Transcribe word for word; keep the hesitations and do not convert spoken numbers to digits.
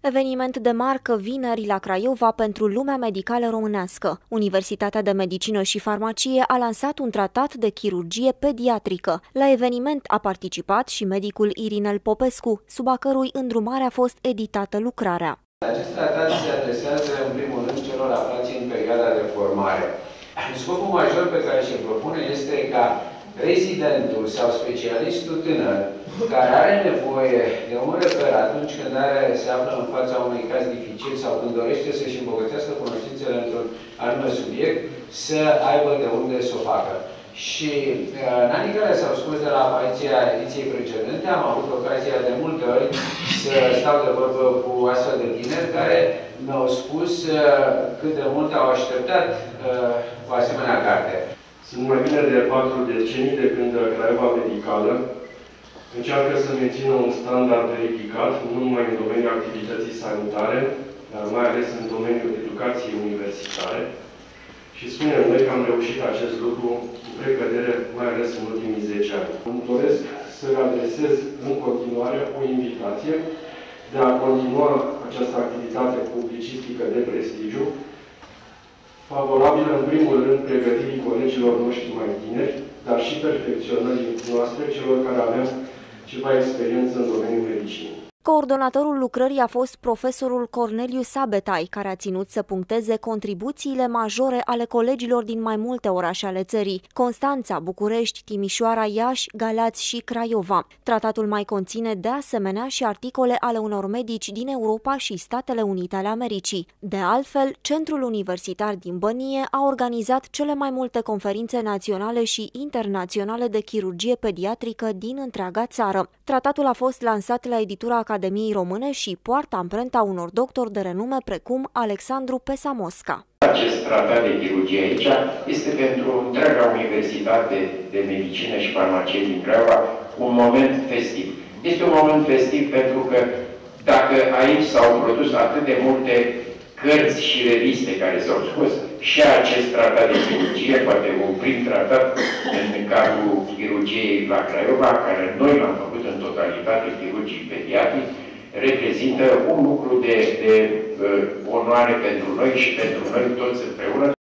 Eveniment de marcă vineri la Craiova pentru lumea medicală românească. Universitatea de Medicină și Farmacie a lansat un tratat de chirurgie pediatrică. La eveniment a participat și medicul Irinel Popescu, sub a cărui îndrumare a fost editată lucrarea. Acest tratat se adresează în primul rând celor aflați în perioada de formare. Scopul major pe care se propune este ca rezidentul sau specialistul tânăr care are nevoie de un reper atunci când are, se află în fața unui caz dificil sau când dorește să-și îmbogățească cunoștințele într-un anume subiect, să aibă de unde să o facă. Și în anii care s-au scurs de la apariția ediției precedente, am avut ocazia de multe ori să stau de vorbă cu astfel de tineri care mi-au spus cât de mult au așteptat o asemenea carte. Sunt mai bine de patru decenii de când Craiova Medicală încearcă să mențină un standard ridicat, nu numai în domeniul activității sanitare, dar mai ales în domeniul educației universitare. Și spunem noi că am reușit acest lucru cu precădere, mai ales în ultimii zece ani. Îmi doresc să adresez în continuare o invitație de a continua această activitate publicistică de prestigiu, favorabilă în primul rând pregătirii colegilor noștri mai tineri, dar și perfecționării noastre, celor care avem ceva experiență în domeniul medicinii. Coordonatorul lucrării a fost profesorul Corneliu Sabetai, care a ținut să puncteze contribuțiile majore ale colegilor din mai multe orașe ale țării: Constanța, București, Timișoara, Iași, Galați și Craiova. Tratatul mai conține de asemenea și articole ale unor medici din Europa și Statele Unite ale Americii. De altfel, Centrul Universitar din Bănie a organizat cele mai multe conferințe naționale și internaționale de chirurgie pediatrică din întreaga țară. Tratatul a fost lansat la editura Academiei Române și poartă amprenta unor doctori de renume precum Alexandru Pesamosca. Acest tratat de chirurgie aici este pentru întreaga Universitate de Medicină și Farmacie din Craiova un moment festiv. Este un moment festiv pentru că dacă aici s-au produs atât de multe cărți și reviste care s-au scos, și acest tratat de chirurgie, poate un prim tratat în cadrul chirurgiei la Craiova, care noi l-am făcut în totalitate, chirurgii pediatri, reprezintă un lucru de, de uh, onoare pentru noi și pentru noi toți împreună.